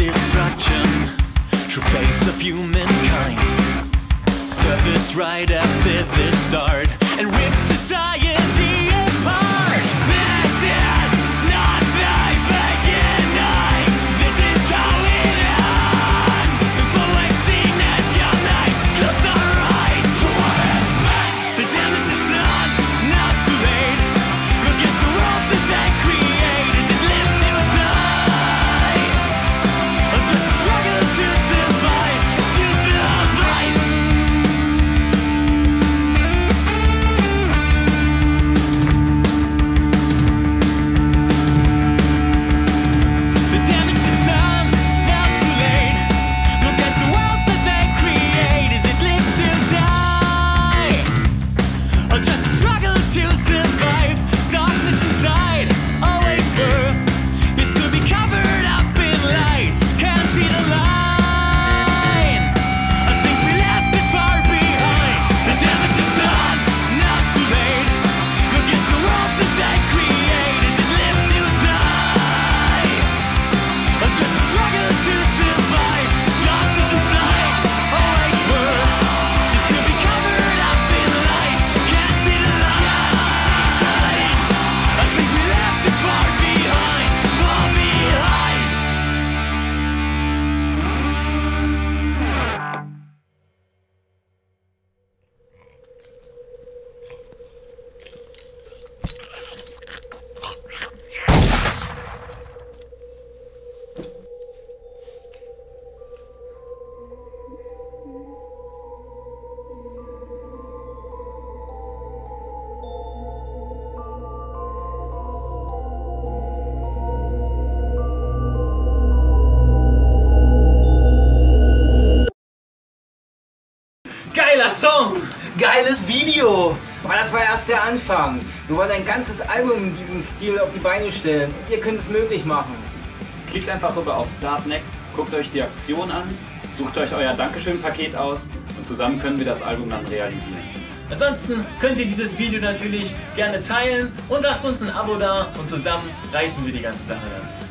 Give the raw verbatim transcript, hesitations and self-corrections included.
destruction, true face of humankind, surfaced right after the start and ripped society apart. This is not the beginning, this is how it ends. Full like seen at your night, close the eyes to what it meant. The damage is done, now it's too late. Look at the world that they created, it lives to die. Or just struggle to survive, to survive. The damage is done, now it's too late. Look at the world that they created, it lives to die. Or just struggle to survive. Darkness inside, always were. Used to be covered up in lies, can't see the line. I think we left it far behind. The damage is done, now it's too late. Look at the world that they created, it lives to die. Or just struggle to survive. Darkness inside, always were. Used to be covered up in lies, can't see the line. I think we left it far behind, far behind. Geiler Song! Geiles Video! Aber das war erst der Anfang. Wir wollen ein ganzes Album in diesem Stil auf die Beine stellen. Und ihr könnt es möglich machen. Klickt einfach rüber auf Start Next, guckt euch die Aktion an, sucht euch euer Dankeschön-Paket aus und zusammen können wir das Album dann realisieren. Ansonsten könnt ihr dieses Video natürlich gerne teilen und lasst uns ein Abo da und zusammen reißen wir die ganze Sache dann.